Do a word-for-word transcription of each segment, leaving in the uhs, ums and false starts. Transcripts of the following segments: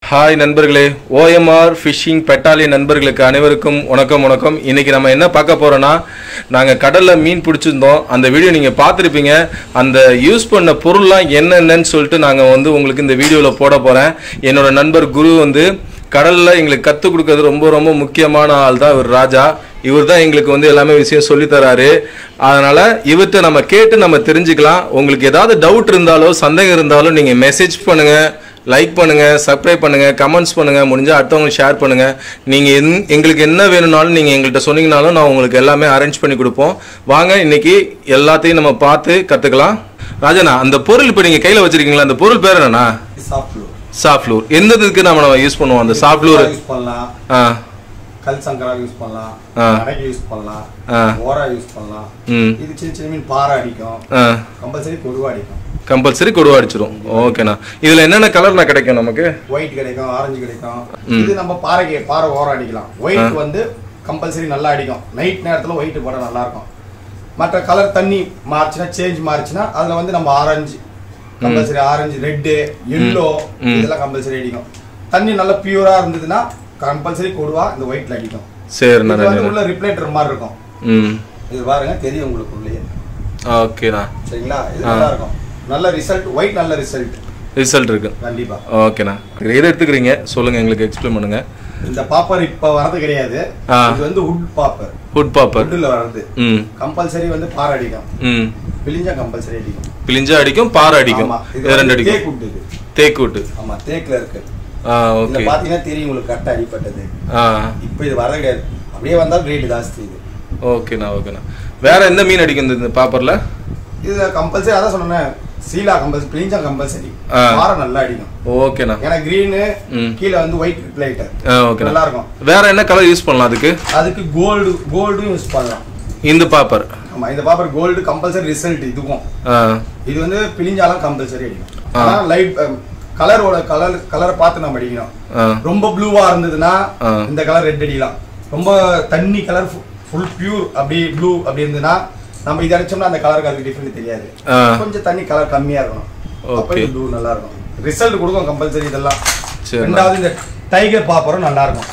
Hi நண்பர்களே, OMR phishing battalion நண்பர்களுக்கு அனைவருக்கும் வணக்கம் வணக்கம். இன்றைக்கி நம்ம என்ன பார்க்க போகிறோன்னா, நாங்கள் கடலில் மீன் பிடிச்சிருந்தோம். அந்த வீடியோ நீங்கள் பார்த்துருப்பீங்க. அந்த யூஸ் பண்ண பொருள்லாம் என்னென்னு சொல்லிட்டு நாங்கள் வந்து உங்களுக்கு இந்த வீடியோவில் போட போகிறேன். என்னோட நண்பர் குரு வந்து கடலில் எங்களுக்கு கற்றுக் கொடுக்கறது ரொம்ப ரொம்ப முக்கியமான ஆள் தான் இவர் ராஜா. இவர் தான் எங்களுக்கு வந்து எல்லாமே விஷயம் சொல்லித்தராரு. அதனால் இவர்கிட்ட நம்ம கேட்டு நம்ம தெரிஞ்சுக்கலாம். உங்களுக்கு ஏதாவது டவுட் இருந்தாலோ சந்தேகம் இருந்தாலோ நீங்கள் மெசேஜ் பண்ணுங்கள், லைக் பண்ணுங்கள், சப்ஸ்கிரைப் பண்ணுங்கள், கமெண்ட்ஸ் பண்ணுங்கள், முடிஞ்சால் அடுத்தவங்களுக்கு ஷேர் பண்ணுங்கள். நீங்கள் என் எங்களுக்கு என்ன வேணும்னாலும் நீங்கள் எங்கள்கிட்ட சொன்னீங்கனாலும் நான் உங்களுக்கு எல்லாமே அரேஞ்ச் பண்ணி கொடுப்போம். வாங்க இன்றைக்கி எல்லாத்தையும் நம்ம பார்த்து கற்றுக்கலாம். ராஜாண்ணா, அந்த பொருள் இப்போ நீங்கள் கையில் வச்சுருக்கீங்களா, அந்த பொருள் பேர் என்னண்ணா? சாஃப்ட்லூர். எந்த இதுக்கு நம்ம யூஸ் பண்ணுவோம்? அந்த சாஃப்ட்லூர் யூஸ் பண்ணலாம், ஆ கல் சங்கரா யூஸ் பண்ணலாம், அரைக்கு யூஸ் பண்ணலாம், ஓரா யூஸ் பண்ணலாம். இது சின்ன சின்ன மீன் பாறை அடிக்கும், கம்பல்சரி கொடுவா அடிக்கும். கம்பல்சரி கொடுவா அடிச்சிரும். ஓகேண்ணா. இதுல என்னென்ன கலர்னா கிடைக்கும் நமக்கு? ஒயிட் கிடைக்கும், ஆரஞ்சு கிடைக்கும். இது நம்ம பாறைக்கு பாறை ஓரம் அடிக்கலாம். ஒயிட் வந்து கம்பல்சரி நல்லா அடிக்கும். நைட் நேரத்துல ஒயிட் போட நல்லா இருக்கும். மற்ற கலர் தண்ணி மாறுச்சுன்னா, சேஞ்ச் மாறுச்சுன்னா அதுல வந்து நம்ம orange compulsory, orange, red, yellow இதெல்லாம் கம்பல்சரி அடிக்கும். தண்ணி நல்லா பியூரா இருந்ததுன்னா கம்பல்சரி கொடுவா இந்த ஒயிட்ல அடிக்கும். சரி, உள்ள ரிப்ளேட்டர் மாதிரி இருக்கும். இது பாருங்க, தெரியும் உங்களுக்கு உள்ளே. ஓகேண்ணா, சரிங்களா? இது நல்லா இருக்கும். நல்ல ரிசல்ட், ஒயிட் நல்ல ரிசல்ட் ரிசல்ட் இருக்கு கண்டிப்பா. ஓகேண்ணா, எதை எடுத்துக்கிறீங்க சொல்லுங்க, எங்களுக்கு எக்ஸ்பிளைன் பண்ணுங்க. இந்த பாப்பர் இப்ப வரது கிடையாது. இது வந்து வுட் பாப்பர். வுட் பாப்பர் வுட்ல வரது. கம்பல்சரி வந்து பாறை அடிக்கும். ம் பிளிஞ்சா கம்பல்சரி அடிக்கும். பிளிஞ்சா அடிக்கும், பாறை அடிக்கும். இது ரெண்டு அடிக்கும். தேக்கு வுட். இது தேக்கு வுட். ஆமா, தேக்குல இருக்கு. ஆ ஓகே. இத பாத்தீங்கன்னா தெரியும் உங்களுக்கு, கட்ட அடிபட்டது. ஆ இப்போ இது வரது கிடையாது. அப்படியே வந்தா ரேட் ஜாஸ்தி இது. ஓகேண்ணா, ஓகேண்ணா. வேற எந்த மீன் அடிக்கும் இந்த பாப்பர்ல? இது கம்பல்சரி அதான் சொன்னேன், சீலா கம்பல்சரி, பிளிஞ்சா கம்பல்சரி. பாறை நல்லா அடிக்கும். ஓகேண்ணா. ஏன்னா கிரீன் கீழ வந்து ஒயிட் ரிப்ளைட்டர். ஓகே, நல்லா இருக்கும். வேற என்ன கலர் யூஸ் பண்ணலாம் அதுக்கு? அதுக்கு கோல்டு கோல்டும் யூஸ் பண்ணலாம். இந்த பாப்பர். ஆமா, இந்த பாப்பர் கோல்டு கம்பல்சரி ரிசல்ட் இதுவும். இது வந்து பிளிஞ்சாலாம் கம்பல்சரி அடிக்கும். ஆனா லைட் கலரோட கலர் கலரை பார்த்து நம்ம அடிக்கணும். ரொம்ப ப்ளூவா இருந்ததுன்னா இந்த கலர் ரெட் அடிக்கலாம். ரொம்ப தண்ணி கலர் ஃபுல் பியூர் அப்படி ப்ளூ அப்படி இருந்ததுன்னா நம்ம இது அடிச்சோம்னா அந்த கலருக்கு அதுக்கு டிஃபரெண்ட் தெரியாது. கொஞ்சம் தண்ணி கலர் கம்மியா இருக்கணும். அப்ப இது ப்ளூ நல்லா இருக்கும். ரிசல்ட் கொடுக்கும் கம்பல்சரி இதெல்லாம். ரெண்டாவது இந்த டைகர் பாப்பரும் நல்லா இருக்கும்.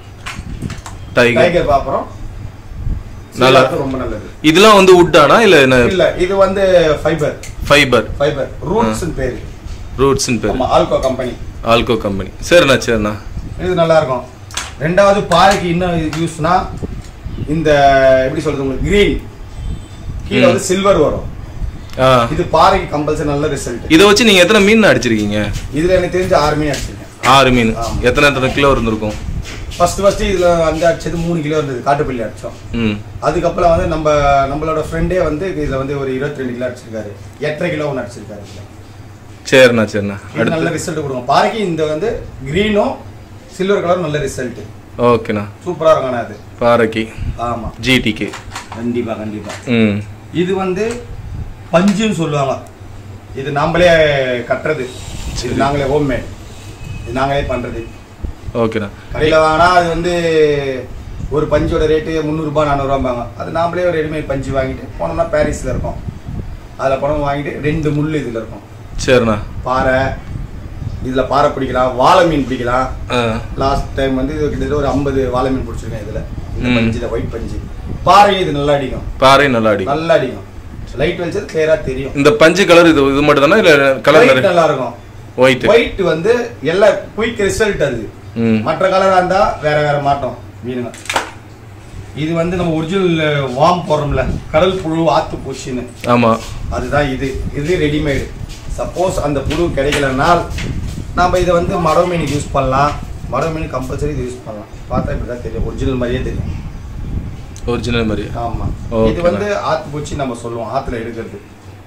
டைகர் பாப்பரும் நல்லா இருக்கும், ரொம்ப நல்லது. இதெல்லாம் வந்து வுட்டானா இல்ல என்ன? இல்ல, இது வந்து ஃபைபர். ஃபைபர் ஃபைபர் ரூட்ஸ் பேரு. ரூட்ஸ் பேரு. ஆமா, ஆல்கோ கம்பெனி. Algo company. சரிண்ணா, சரிண்ணா. இது நல்லா இருக்கும். ரெண்டாவது பாறைக்கு இன்னும் யூஸ்னா இந்த எப்படி சொல்றது உங்களுக்கு, கிரீன் கீழ வந்து சில்வர் வரும். இது பாறைக்கு கம்பல்சரி நல்ல ரிசல்ட். இத வச்சு நீங்க எத்தனை மீன் அடிச்சிருக்கீங்க? இதுல எனக்கு தெரிஞ்ச ஆறு மீன் அடிச்சிருக்கேன். ஆறு மீன். எத்தனை எத்தனை கிலோ இருந்திருக்கும்? ஃபர்ஸ்ட் ஃபர்ஸ்ட் இதுல வந்து அடிச்சது மூணு கிலோ இருந்தது, காட்டுப்பள்ளி அடிச்சோம். அதுக்கப்புறம் வந்து நம்ம நம்மளோட ஃப்ரெண்டே வந்து இதுல வந்து ஒரு இருபத்தி ரெண்டு கிலோ அடிச்சிருக்காரு, எட்டரை கிலோ ஒன்று அடிச்சிருக்காரு. சரிண்ணா, சரிண்ணா. நல்ல ரிசல்ட் கொடுக்கும் பாறைக்கு. இந்த வந்து கிரீனும் சில்வர் கலரும் நல்ல ரிசல்ட். ஓகேண்ணா, சூப்பரா இருக்கும் அது பாறைக்கு. ஆமா, ஜிடிக்கு கண்டிப்பா கண்டிப்பா. ம் இது வந்து பஞ்சுன்னு சொல்லுவாங்க. இது நாமளே கட்டுறது, இது நாங்களே ஹோம் மேட், இது நாங்களே பண்றது. ஓகேண்ணா. கடையில் வாங்கினா அது வந்து ஒரு பஞ்சோட ரேட்டு முந்நூறுபா நானூறுபாம்பாங்க. அது நாமளே ஒரு ரெடிமேட் பஞ்சு வாங்கிட்டு போனோம்னா பாரிஸில் இருக்கும். அதில் பணம் வாங்கிட்டு ரெண்டு முள் இதில் இருக்கும். சரிண்ணா. பாறை, இதில் பாறை பிடிக்கலாம், வாழை மீன் பிடிக்கலாம். லாஸ்ட் டைம் வந்து இது கிட்டத்தட்ட ஒரு ஐம்பது வாழை மீன் பிடிச்சிருக்கேன் இதில். இந்த பஞ்சில் ஒயிட் பஞ்சு. பாறை இது நல்லா அடிக்கும். பாறை நல்லா அடிக்கும். நல்லா அடிக்கும். லைட் வெளிச்சது கிளியரா தெரியும். இந்த பஞ்சு கலர் இது இது மட்டும் தானா இல்ல கலர் நல்லா இருக்கும்? ஒயிட். ஒயிட் வந்து எல்லா குயிக் ரிசல்ட் அது. மற்ற கலரா இருந்தா வேற வேற மாட்டோம் மீனுங்க. இது வந்து நம்ம ஒரிஜினல் வார்ம் போடுறோம்ல, கடல் புழு ஆத்து பூச்சின்னு. ஆமா, அதுதான் இது. இது ரெடிமேடு. சப்போஸ் அந்த புழு கிடைக்கலனால் நம்ம இதை வந்து மரவ மீனுக்கு யூஸ் பண்ணலாம். மரவ மீன் கம்பல்சரி இது யூஸ் பண்ணலாம். பார்த்தா இப்படிதான் தெரியும், ஒரிஜினல் மாதிரியே தெரியும். ஒரிஜினல் மாதிரி. ஆமா, இது வந்து ஆத்து பூச்சி நம்ம சொல்லுவோம், ஆத்துல எடுக்கிறது.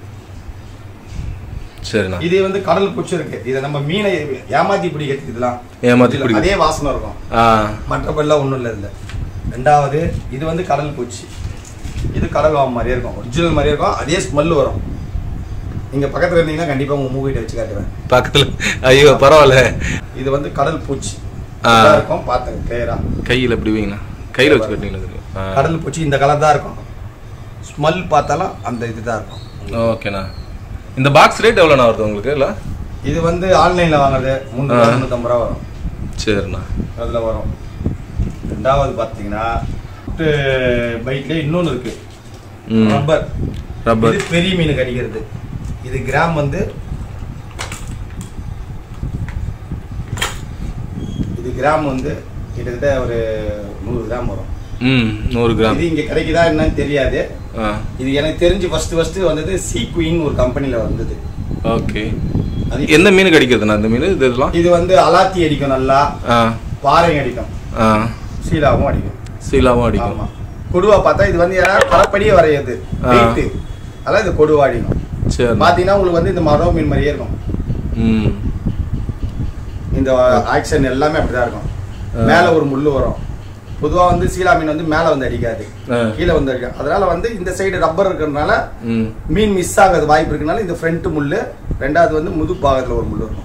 சரிண்ணா. இது வந்து கடல் பூச்சி இருக்கு. இதை நம்ம மீனை ஏமாத்தி பிடிக்கிறது. இதெல்லாம் ஏமாத்தி பிடிக்கிறது, அதே வாசனை இருக்கும். மற்றபடிலாம் ஒண்ணும் இல்லை இதுல. ரெண்டாவது இது வந்து கடல் பூச்சி. இது கடல் வாம் மாதிரியே இருக்கும், ஒரிஜினல் மாதிரியே இருக்கும், அதே ஸ்மெல் வரும். நீங்க பக்கத்துல இருந்தீங்கன்னா கண்டிப்பா உங்க மூவிட்ட வச்சு காட்டுவேன் பக்கத்துல. ஐயோ பரவாயில்ல. இது வந்து கடல் பூச்சி இருக்கும், பாத்துங்க கிளியரா. கையில எப்படி வைங்கண்ணா, கையில வச்சு கட்டிங்கன்னா கடல் பூச்சி இந்த கலர் தான் இருக்கும். ஸ்மெல் பார்த்தாலும் அந்த இதுதான் இருக்கும். ஓகேண்ணா. இந்த பாக்ஸ் ரேட் எவ்வளோண்ணா வருது உங்களுக்கு? இல்லை, இது வந்து ஆன்லைன்ல வாங்குறது முந்நூறு முந்நூற்றம்பது ரூபா வரும். சரிண்ணா. அதில் வரும். ரெண்டாவது பார்த்தீங்கன்னா பைட்லேயே இன்னொன்று இருக்கு, ரப்பர். ரப்பர் இது பெரிய மீன் கடிக்கிறது. இது கிராம் வந்து இது கிராம் வந்து கிட்டத்தட்ட ஒரு நூறு கிராம் வரும். ம் நூறு கிராம். இது இங்கே கிடைக்குதா என்னன்னு தெரியாது. இது எனக்கு தெரிஞ்சு ஃபர்ஸ்ட் ஃபர்ஸ்ட் வந்தது சீ குயின் ஒரு கம்பெனியில் வந்தது. ஓகே. அது என்ன மீன் கடிக்கிறதுண்ணா அந்த மீன்? இது இதெல்லாம் இது வந்து அலாத்தி அடிக்கும், நல்லா பாறை அடிக்கும், சீலாவும் அடிக்கும். சீலாவும் அடிக்கும். கொடுவா பார்த்தா இது வந்து யாராவது பரப்படியே வரையாது, அதான் இது கொடுவா அடிக்கும். சரி. பார்த்தீங்கன்னா உங்களுக்கு வந்து இந்த மரம் மீன் மாதிரியே இருக்கும். ம் இந்த ஆக்ஷன் எல்லாமே அப்படிதான் இருக்கும். மேலே ஒரு முள்ளு வரும். பொதுவாக வந்து சீலா மீன் வந்து மேலே வந்து அடிக்காது, கீழே வந்து அடிக்கும். அதனால வந்து இந்த சைடு ரப்பர் இருக்கிறதுனால மீன் மிஸ் ஆகாது வாய்ப்பு இருக்கிறதுனால இந்த ஃப்ரண்ட் முள்ளு, ரெண்டாவது வந்து முது பாகத்தில் ஒரு முள்ளு இருக்கும்.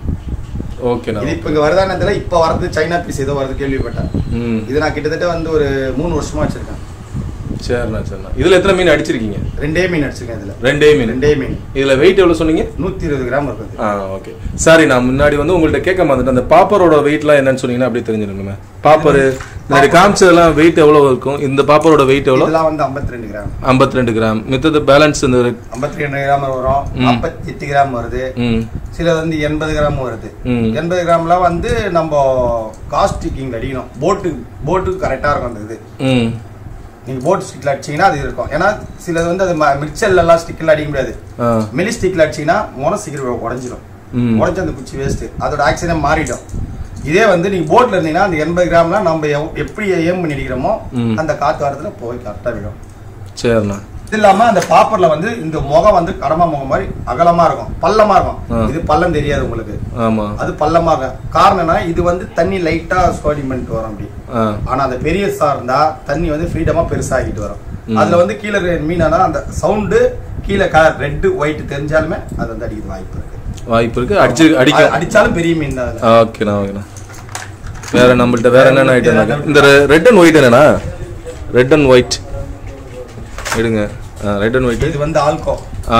ஓகே. இது இப்போ இங்கே வருதானதுல இப்போ வரது சைனா பீஸ் ஏதோ வருது கேள்விப்பட்டேன். இது நான் கிட்டத்தட்ட வந்து ஒரு மூணு வருஷமா வச்சிருக்கேன். சரிண்ணா சரிண்ணா. இதுல எத்தனை மீன் அடிச்சிருக்கீங்க? ரெண்டே மீன் அடிச்சிருக்கேன். இதுல ரெண்டே மீன். ரெண்டே மீன். இதுல வெயிட் எவ்வளவு சொன்னீங்க? நூத்தி இருபது கிராம் இருக்குது. ஆ ஓகே. சாரி, நான் முன்னாடி வந்து உங்கள்ட்ட கேட்க மாட்டேன். அந்த பாப்பரோட வெயிட்லாம் என்னன்னு சொன்னீங்கன்னா அப்படியே தெரிஞ்சிருக்குமே. பாப்பர் முன்னாடி காமிச்சதெல்லாம் வெயிட் எவ்வளவு இருக்கும்? இந்த பாப்பரோட வெயிட் எவ்வளவு? இதெல்லாம் வந்து ஐம்பத்தி ரெண்டு கிராம். ஐம்பத்தி ரெண்டு கிராம். மித்தது பேலன்ஸ் இந்த ஐம்பத்தி ரெண்டு கிராம் வரும், நாற்பத்தி எட்டு கிராம் வருது, சில வந்து எண்பது கிராம் வருது. எண்பது கிராம்லாம் வந்து நம்ம காஸ்டிக்கிங் அடிக்கணும். போட்டு போட்டுக்கு கரெக்டா இருக்கும் அந்த இது. நீங்க போட் ஸ்டிக்ல அடிச்சீங்கன்னா அது இருக்கும். ஏன்னா சிலது வந்து அது மிர்ச்சல் எல்லாம் ஸ்டிக்ல அடிக்க முடியாது. மெலி ஸ்டிக்ல அடிச்சீங்கன்னா மொன சீக்கிரம் உடஞ்சிடும். உடஞ்ச அந்த குச்சி வேஸ்ட், அதோட ஆக்சிடென்ட் மாறிடும். இதே வந்து நீங்க போட்ல இருந்தீங்கன்னா அந்த எண்பது கிராம்லாம் நம்ம எப்படி ஏம் பண்ணி அடிக்கிறோமோ அந்த காத்து வாரத்துல போய் கரெக்டா விடும். சரிண்ணா. இது இல்லாம அந்த பாப்பர்ல வந்து இந்த முகம் வந்து கடமா முகம் மாதிரி அகலமா இருக்கும், பள்ளமா இருக்கும். இது பள்ளம் தெரியாது உங்களுக்கு. அது பள்ளமா இருக்கும். காரணம்னா இது வந்து தண்ணி லைட்டா ஸ்கோடிங் பண்ணிட்டு வரும் அப்படி. ஆனா அந்த பெரிய சா இருந்தா தண்ணி வந்து ஃப்ரீடமா பெருசாகிட்டு வரும். அதுல வந்து கீழே மீனானா அந்த சவுண்டு கீழே கலர் ரெட் ஒயிட் தெரிஞ்சாலுமே அது வந்து அடிக்கிறது வாய்ப்பு இருக்கு. வாய்ப்பு இருக்கு. அடிச்சு அடிக்க அடிச்சாலும் பெரிய மீன் தான். ஓகேண்ணா ஓகேண்ணா. வேற நம்மள்ட்ட வேற என்னென்ன ஐட்டம்? இந்த ரெட் அண்ட் ஒயிட் என்னன்னா? ரெட் அண்ட் ஒயிட் எடுங்க. ரெட் அண்ட் ஒயிட் இது வந்து ஆல்கோ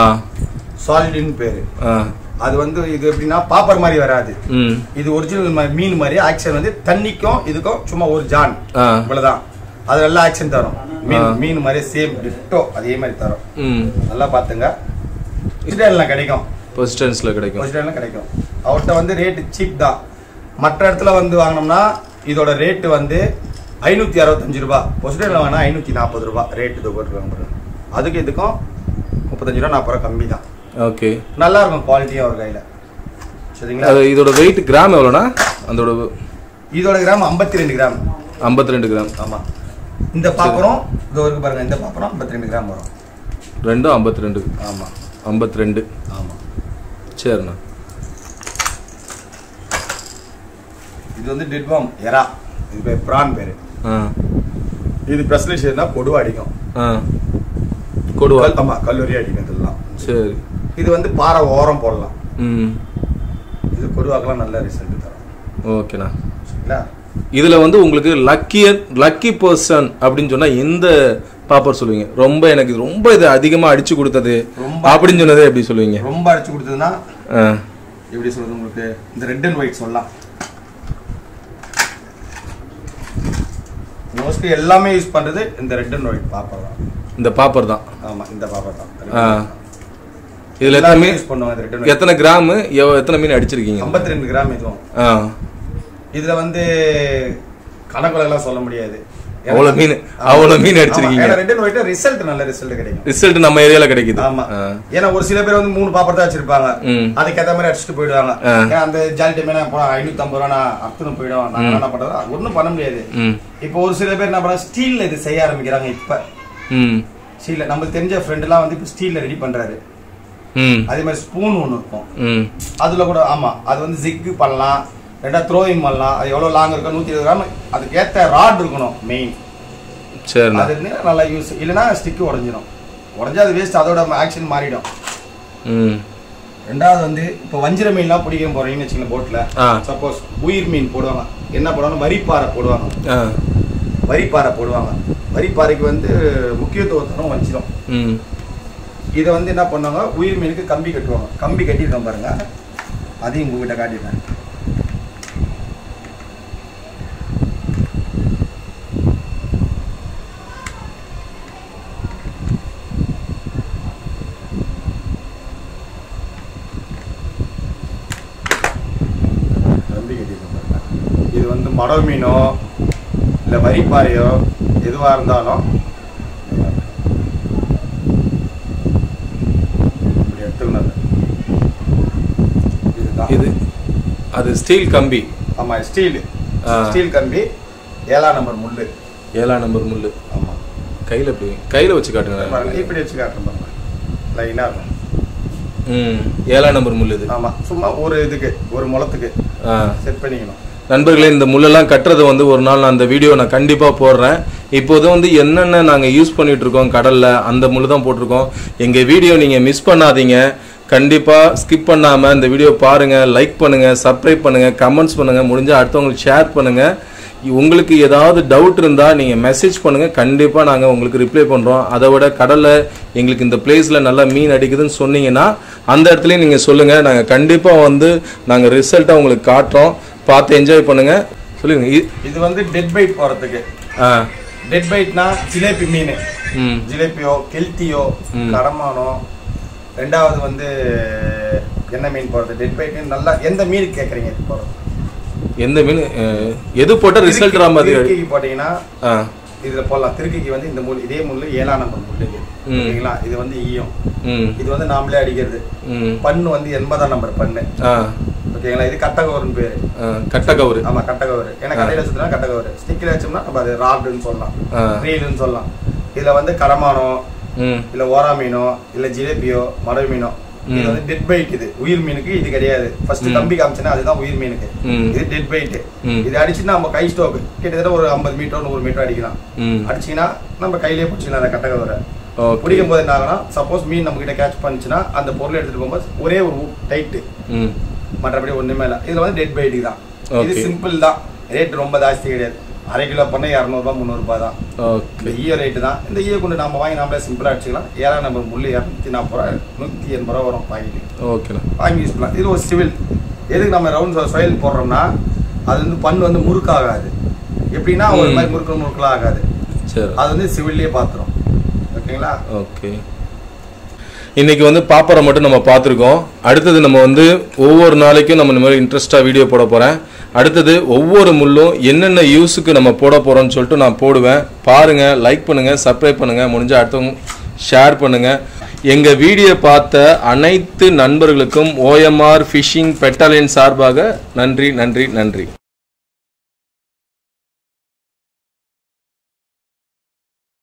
சாலிட்னு பேரு. அது வந்து இது எப்படின்னா பாப்பர் மாதிரி வராது. இது ஒரிஜினல் மீன் மாதிரி. ஆக்ஷன் வந்து தண்ணிக்கும் இதுக்கும் சும்மா ஒரு ஜான் இவ்வளவுதான். அது நல்லா ஆக்ஷன் தரும். மீன் மீன் மாதிரி சேம் டிட்டோ அதே மாதிரி தரும். நல்லா பாத்துங்க. இஸ்ரேல்ல கிடைக்கும், பொசிஷன்ஸ்ல கிடைக்கும், பொசிஷன்ல கிடைக்கும். அவர்கிட்ட வந்து ரேட் சீப் தான். மற்ற இடத்துல வந்து வாங்கினோம்னா இதோட ரேட் வந்து ஐநூத்தி அறுபத்தஞ்சு ரூபாய். பொசிஷன்ல வாங்கினா ஐநூத்தி நாற்பது ரூபாய் ரேட். இது போட்டுருக்காங்க. அதுக்கு இதுக்கும் முப்பத்தஞ்சு ரூபா நாற்பது ரூபா கம்மி தான். ஓகே. நல்லா இருக்கும் குவாலிட்டியா ஒரு கையில. சரிங்களா. இதோட வெயிட் கிராம் எவ்வளோனா? அதோட இதோட கிராம் ஐம்பத்தி ரெண்டு கிராம். ஐம்பத்தி ரெண்டு கிராம். ஆமா. இந்த பாப்பரம் இதோ இருக்கு பாருங்க. இந்த பாப்பரம் ஐம்பத்தி ரெண்டு கிராம் வரும். ரெண்டும் ஐம்பத்தி ரெண்டு. ஆமா ஐம்பத்தி ரெண்டு. ஆமா. சரிண்ணா. இது வந்து டெட்வாம் எரா. இது பேர் பிரான் பேரு. இது பிரஸ்லேஷன்னா கொடுவா அடிக்கும். கொடுவா. ஆமா கல்லூரி அடிக்கும் இதெல்லாம். சரி. இது வந்து பாறை ஓரம் போடலாம். ம். இது கொடுவாக்கெல்லாம் நல்ல ரிசல்ட் தரும். ஓகேண்ணா. சரிங்களா. இதுல வந்து உங்களுக்கு லக்கி லக்கி பர்சன் அப்படின்னு சொன்னா எந்த பாப்பர் சொல்லுவீங்க? ரொம்ப எனக்கு ரொம்ப இது அதிகமா அடிச்சு கொடுத்தது அப்படின்னு சொன்னதே எப்படி சொல்லுவீங்க? ரொம்ப அடிச்சு கொடுத்ததுன்னா எப்படி சொல்றது உங்களுக்கு? இந்த ரெட் அண்ட் ஒயிட் சொல்லலாம். மோஸ்ட்லி எல்லாமே யூஸ் பண்றது இந்த ரெட் அண்ட் ஒயிட் பாப்பர் தான். இந்த பாப்பர் தான். ஆமா இந்த பாப்பர் தான். இதுல எத்தனை மீன் யூஸ் பண்ணுவாங்க? ரெட் அண்ட் எத்தனை கிராம் எத்தனை மீன் அடிச்சிருக்கீங்க? ஐம்பத்தி ரெண்டு கிராம் இதுவும். இதுல வந்து கணக்குலாம் சொல்ல முடியாது. அவ்வளவு மீன் அவ்வளவு மீன் அடிச்சிருக்கீங்க. ரெட் அண்ட் ஒயிட் ரிசல்ட் நல்ல ரிசல்ட் கிடைக்கும். ரிசல்ட் நம்ம ஏரியால கிடைக்குது. ஆமா. ஏன்னா ஒரு சில பேர் வந்து மூணு பாப்பர் தான் வச்சிருப்பாங்க. அதுக்கு ஏத்த மாதிரி அடிச்சுட்டு போயிடுவாங்க. அந்த ஜாலி டைம் ஐநூத்தி ஐம்பது ரூபா அர்த்தம் போயிடும். நாங்க என்ன பண்றது ஒண்ணும் பண்ண முடியாது. இப்போ ஒரு சில பேர் என்ன பண்றாங்க ஸ்டீல்ல இது செய்ய ஆரம்பிக்கிறாங்க. இப்ப ஸ்டீல்ல நம்மளுக்கு தெரிஞ்ச ஃப்ரெண்ட் எல்லாம் வந்து இப்ப ஸ்டீல்ல ரெடி பண்றாரு. அதே மாதிரி ஸ்பூன் ஒண்ணு இருக்கும். அதுல கூட ஆமா அது வந்து ஜிக்கு பண்ணலாம், ரெண்டா த்ரோயிங் பண்ணலாம். அது எவ்வளவு லாங் இருக்கும்? நூத்தி இருபது கிராம். அதுக்கு ஏத்த ராட் இருக்கணும் மெயின். சரி. அது இருந்தா நல்லா யூஸ். இல்லைன்னா ஸ்டிக்கு உடஞ்சிடும். உடஞ்சா அது வேஸ்ட். அதோட ஆக்ஷன் மாறிடும். ரெண்டாவது வந்து இப்போ வஞ்சிர மீன்லாம் பிடிக்க போறீங்கன்னு வச்சுக்கோங்க. போட்ல சப்போஸ் உயிர் மீன் போடுவாங்க. என்ன போடுவாங்க? வரிப்பாறை போடுவாங்க. வரிப்பாறை போடுவாங்க. வரிப்பாறைக்கு வந்து முக்கியத்துவம் வஞ்சிரும். இதை வந்து என்ன பண்ணுவாங்க? உயிர் மீனுக்கு கம்பி கட்டுவாங்க. கம்பி கட்டிருக்கோம் பாருங்க. அதையும் உங்ககிட்ட காட்டிடுறேன். வந்து மடவு மீனோ இல்லை வரிப்பாறையோ எதுவாக இருந்தாலும் இப்படி எடுத்துக்கணும். இதுதான் இது அது ஸ்டீல் கம்பி. ஆமாம், ஸ்டீல் ஸ்டீல் கம்பி. ஏழாம் நம்பர் முள்ளு. ஏழாம் நம்பர் முள்ளு. ஆமாம். கையில் எப்படி கையில் வச்சு காட்டுங்க. இப்படி வச்சு காட்டுறேன் பாருங்க, லைனாக இருக்கும். ம் ஏழாம் நம்பர் முள் இது. ஆமாம், சும்மா ஒரு இதுக்கு ஒரு முளத்துக்கு செட் பண்ணிக்கணும். நண்பர்களே, இந்த முள்ளெல்லாம் கட்டுறது வந்து ஒரு நாள் நான் அந்த வீடியோ நான் கண்டிப்பாக போடுறேன். இப்போது வந்து என்னென்ன நாங்கள் யூஸ் பண்ணிட்டு இருக்கோம் கடலில், அந்த முள் தான் போட்டிருக்கோம். எங்கள் வீடியோ நீங்கள் மிஸ் பண்ணாதீங்க. கண்டிப்பாக ஸ்கிப் பண்ணாமல் இந்த வீடியோ பாருங்கள், லைக் பண்ணுங்கள், சப்ஸ்கிரைப் பண்ணுங்கள், கமெண்ட்ஸ் பண்ணுங்கள், முடிஞ்சால் அடுத்தவங்களுக்கு ஷேர் பண்ணுங்கள். உங்களுக்கு ஏதாவது டவுட் இருந்தால் நீங்கள் மெசேஜ் பண்ணுங்கள், கண்டிப்பாக நாங்கள் உங்களுக்கு ரிப்ளை பண்ணுறோம். அதை விட கடலில் எங்களுக்கு இந்த பிளேஸில் நல்லா மீன் அடிக்குதுன்னு சொன்னீங்கன்னா அந்த இடத்துலையும் நீங்கள் சொல்லுங்கள். நாங்கள் கண்டிப்பாக வந்து நாங்கள் ரிசல்ட்டாக உங்களுக்கு காட்டுறோம், பார்த்து என்ஜாய் பண்ணுங்கள். சொல்லுங்க. இது வந்து டெட் பைட் போகிறதுக்கு. ஆ டெட் பைட்னா ஜிலேபி மீன், ஜிலேபியோ கெல்த்தியோ கடமானோ. ரெண்டாவது வந்து என்ன மீன் போகிறது டெட் பைட். நல்லா எந்த மீன் கேட்குறீங்க போகிறது? எந்த மீன் எது போட்டால் ரிசல்ட் மாதிரி போட்டீங்கன்னா இதுல போடலாம். திருக்கைக்கு வந்து இந்த முள், இதே முள் ஏழாம் நம்பர் முள் ஓகேங்களா. இது வந்து ஈயம், இது வந்து நாமளே அடிக்கிறது. பண்ணு வந்து எண்பதாம் நம்பர் பண்ணு ஓகேங்களா. இது கட்டகவருன்னு பேரு. கட்டகவரு. ஆமா, கட்டகவரு. ஏன்னா கடையில சுத்தினா கட்டகவரு. ஸ்டிக்ல வச்சோம்னா நம்ம அது ராப்டுன்னு சொல்லலாம், ரீலுன்னு சொல்லலாம். இதுல வந்து கடமானோ இல்ல ஓரா மீனோ இல்ல ஜிலேபியோ மடல் மீனோ, இது வந்து டெட் பைட். இது உயிர் மீனுக்கு இது கிடையாது. ஃபர்ஸ்ட் கம்பி காமிச்சேன்னா அதுதான் உயிர் மீனுக்கு. இது டெட் பைட். இது அடிச்சுன்னா நம்ம கை ஸ்டோக்கு கிட்டத்தட்ட ஒரு ஐம்பது மீட்டர் நூறு மீட்டர் அடிக்கலாம். அடிச்சீங்கன்னா நம்ம கையிலேயே பிடிச்சிக்கலாம். அந்த கட்டகவரை பிடிக்கும் போது என்ன ஆகுனா, சப்போஸ் மீன் நம்ம கிட்ட கேட்ச் பண்ணிச்சுன்னா அந்த பொருளை எடுத்துட்டு போகும்போது ஒரே ஒரு டைட்டு, மற்றபடி ஒண்ணுமே இல்லை. இதுல வந்து டெட் பைட் தான். இது சிம்பிள் தான், ரேட் ரொம்ப ஜாஸ்தி கிடையாது. அரை கிலோ பண்ண இரநூறுபா முந்நூறுபா தான். இந்த ஈய ரேட்டு தான். இந்த ஈய கொண்டு நம்ம வாங்கி நம்மளே சிம்பிளாக அடிச்சுக்கலாம். ஏழாம் நம்பர் முள்ளு இரநூத்தி நாற்பது ரூபா நூற்றி எண்பது ரூபா வரும் பாக்கெட்டு. ஓகே, வாங்கி யூஸ் பண்ணலாம். இது ஒரு சிவில். எதுக்கு நம்ம ரவுண்ட் சொயல் போடுறோம்னா அது வந்து பண்ணு வந்து முறுக்காகாது. எப்படின்னா ஒரு மாதிரி முறுக்கு முறுக்கெல்லாம் ஆகாது. சரி, அது வந்து சிவில்லையே பார்த்துரும். ஓகேங்களா? ஓகே. இன்னைக்கு வந்து பாப்பரை மட்டும் நம்ம பார்த்துருக்கோம். அடுத்தது நம்ம வந்து ஒவ்வொரு நாளைக்கும் நம்ம இந்த மாதிரி இன்ட்ரெஸ்டாக வீடியோ போட போகிறேன். அடுத்தது ஒவ்வொரு முள்ளும் என்னென்ன யூஸுக்கு நம்ம போட போகிறோம்னு சொல்லிட்டு நான் போடுவேன். பாருங்கள், லைக் பண்ணுங்கள், சப்ஸ்கிரைப் பண்ணுங்கள், முடிஞ்சால் அடுத்தவங்க ஷேர் பண்ணுங்கள். எங்கள் வீடியோ பார்த்த அனைத்து நண்பர்களுக்கும் ஓஎம்ஆர் ஃபிஷிங் பெட்டாலியன் சார்பாக நன்றி நன்றி நன்றி.